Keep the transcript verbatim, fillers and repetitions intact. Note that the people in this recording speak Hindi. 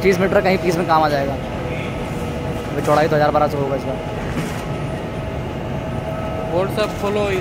पच्चीस मीटर कहीं पीस में काम आ जाएगा। अभी चौड़ाई तो हज़ार बारह सौ होगा इसका। व्हाट्सएप खोलो।